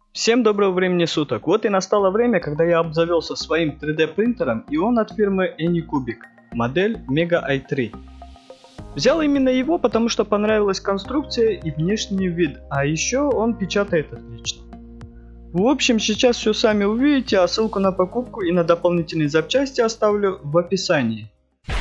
Всем доброго времени суток. Вот и настало время, когда я обзавелся своим 3D принтером, и он от фирмы Anycubic, модель Mega i3. Взял именно его, потому что понравилась конструкция и внешний вид, а еще он печатает отлично. В общем, сейчас все сами увидите, а ссылку на покупку и на дополнительные запчасти оставлю в описании.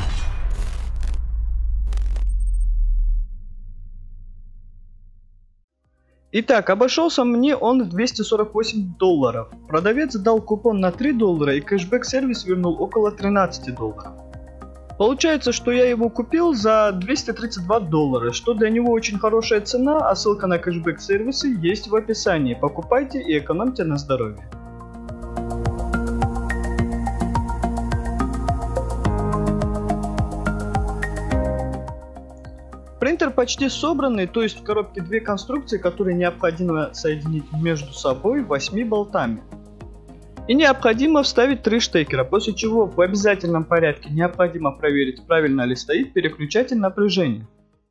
Итак, обошелся мне он в $248. Продавец дал купон на $3 и кэшбэк-сервис вернул около $13. Получается, что я его купил за $232, что для него очень хорошая цена, а ссылка на кэшбэк-сервисы есть в описании. Покупайте и экономьте на здоровье. Принтер почти собранный, то есть в коробке две конструкции, которые необходимо соединить между собой 8 болтами. И необходимо вставить 3 штекера, после чего в обязательном порядке необходимо проверить, правильно ли стоит переключатель напряжения.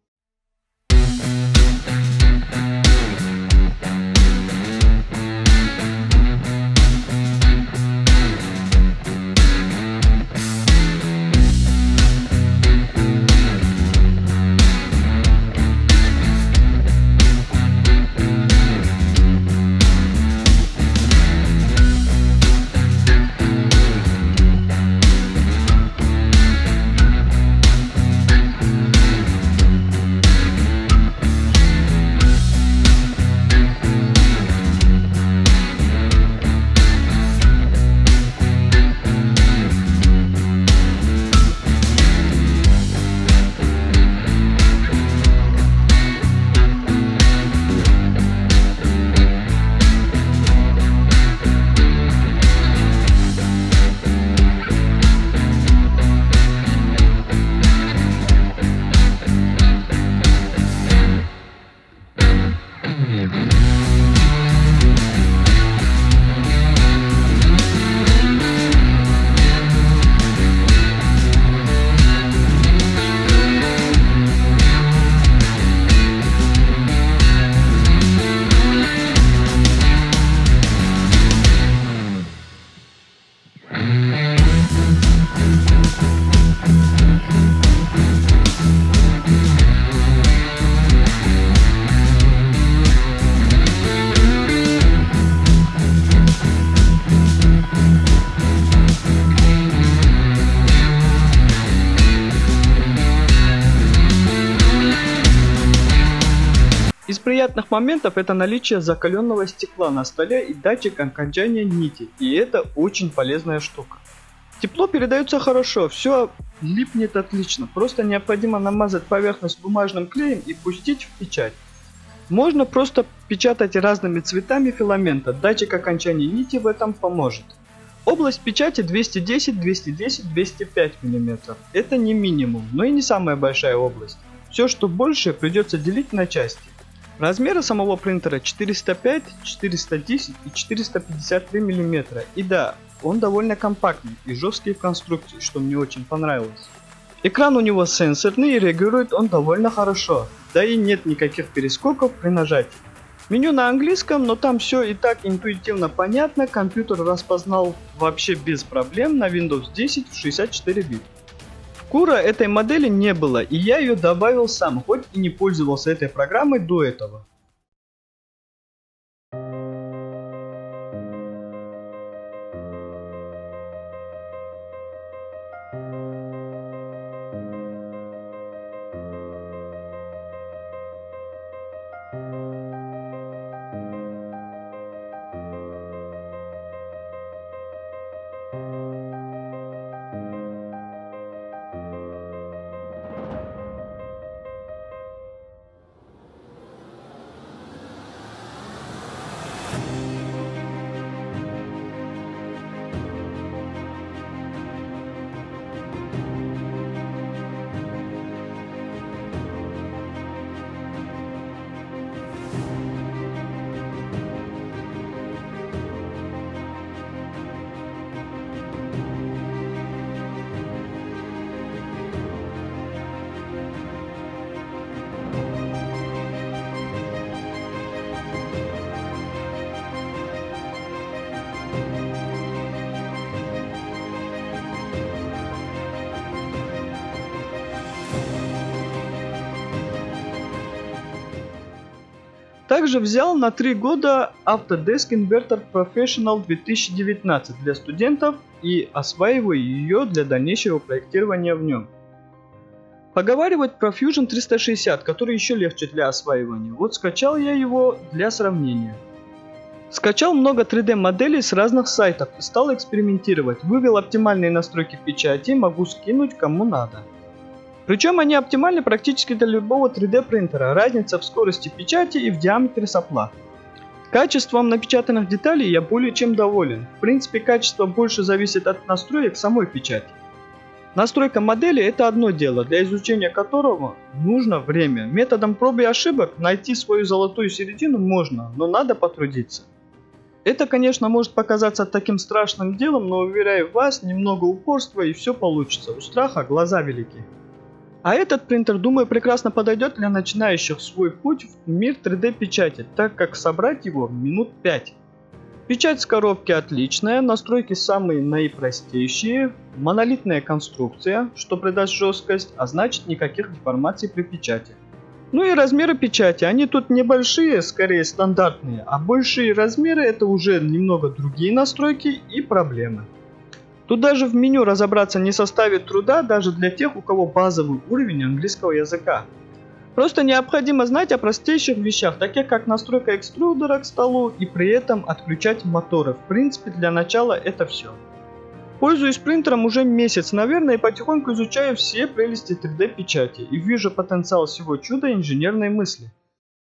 Из приятных моментов это наличие закаленного стекла на столе и датчик окончания нити, и это очень полезная штука. Тепло передается хорошо, все липнет отлично, просто необходимо намазать поверхность бумажным клеем и пустить в печать. Можно просто печатать разными цветами филамента, датчик окончания нити в этом поможет. Область печати 210, 210, 205 мм. Это не минимум, но и не самая большая область. Все, что больше, придется делить на части. Размеры самого принтера 405, 410 и 453 мм. И да, он довольно компактный и жесткий в конструкции, что мне очень понравилось. Экран у него сенсорный и реагирует он довольно хорошо, да и нет никаких перескоков при нажатии. Меню на английском, но там все и так интуитивно понятно, компьютер распознал вообще без проблем на Windows 10 в 64 бита. Кура этой модели не было, и я ее добавил сам, хоть и не пользовался этой программой до этого. Также взял на 3 года Autodesk Inverter Professional 2019 для студентов и осваиваю ее для дальнейшего проектирования в нем. Поговаривать про Fusion 360, который еще легче для осваивания. Вот скачал я его для сравнения. Скачал много 3D моделей с разных сайтов и стал экспериментировать. Вывел оптимальные настройки печати, могу скинуть кому надо. Причем они оптимальны практически для любого 3D принтера. Разница в скорости печати и в диаметре сопла. Качеством напечатанных деталей я более чем доволен. В принципе, качество больше зависит от настроек самой печати. Настройка модели — это одно дело, для изучения которого нужно время. Методом проб и ошибок найти свою золотую середину можно, но надо потрудиться. Это, конечно, может показаться таким страшным делом, но уверяю вас, немного упорства и все получится. У страха глаза велики. А этот принтер, думаю, прекрасно подойдет для начинающих свой путь в мир 3D печати, так как собрать его минут 5. Печать с коробки отличная, настройки самые наипростейшие, монолитная конструкция, что придаст жесткость, а значит никаких деформаций при печати. Ну и размеры печати, они тут небольшие, скорее стандартные, а большие размеры — это уже немного другие настройки и проблемы. Тут даже в меню разобраться не составит труда даже для тех, у кого базовый уровень английского языка. Просто необходимо знать о простейших вещах, таких как настройка экструдера к столу и при этом отключать моторы. В принципе, для начала это все. Пользуюсь принтером уже месяц, наверное, и потихоньку изучаю все прелести 3D печати и вижу потенциал всего чуда инженерной мысли.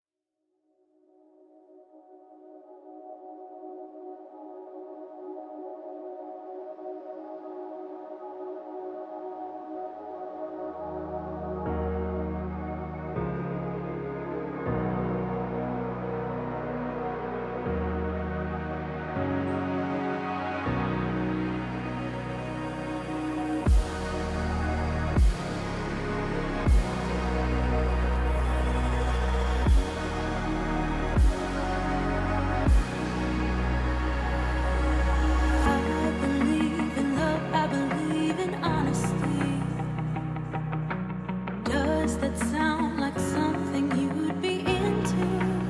That sound like something you'd be into.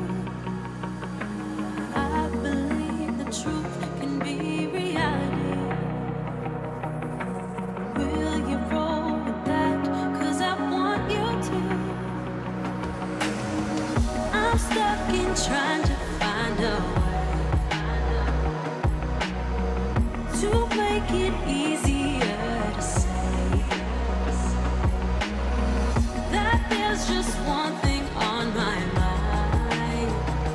I believe the truth can be reality. Will you roll with that? 'Cause I want you to. I'm stuck in trying to find a way to make it easier to say. Just one thing on my mind,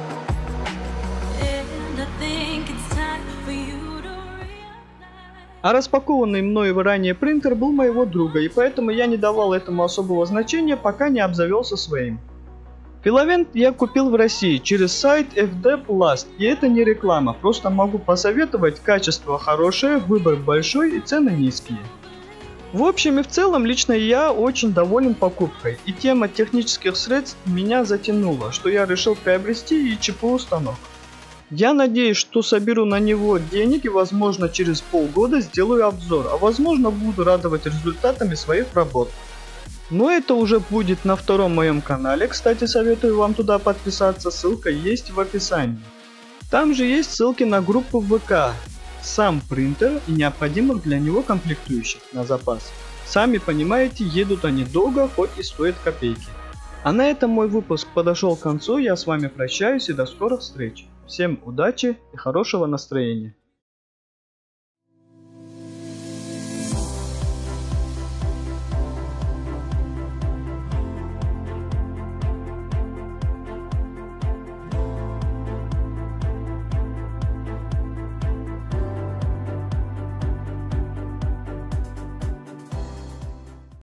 and I think it's time for you to realize. А распакованный мною ранее принтер был моего друга, и поэтому я не давал этому особого значения, пока не обзавелся своим. Филамент я купил в России через сайт FD Plast, и это не реклама, просто могу посоветовать: качество хорошее, выбор большой и цены низкие. В общем и в целом, лично я очень доволен покупкой, и тема технических средств меня затянула, что я решил приобрести и ЧПУ станок. Я надеюсь, что соберу на него денег и возможно через полгода сделаю обзор, а возможно буду радовать результатами своих работ. Но это уже будет на втором моем канале, кстати, советую вам туда подписаться, ссылка есть в описании. Там же есть ссылки на группу в ВК. Сам принтер и необходимых для него комплектующих на запас. Сами понимаете, едут они долго, хоть и стоят копейки. А на этом мой выпуск подошел к концу, я с вами прощаюсь и до скорых встреч. Всем удачи и хорошего настроения.